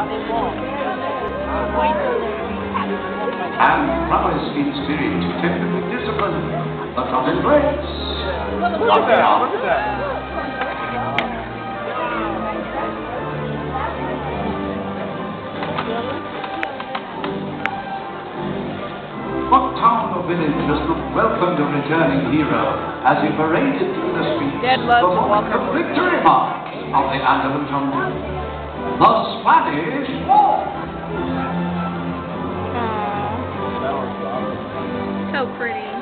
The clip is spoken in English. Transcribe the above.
And prowess in spirit, tempered with discipline, the trumpet plays. Look at that! Look at that! What town or village just welcomed a returning hero as he paraded through the streets performing the victory march of the Andalus Army? The Spanish War! Aww. So pretty.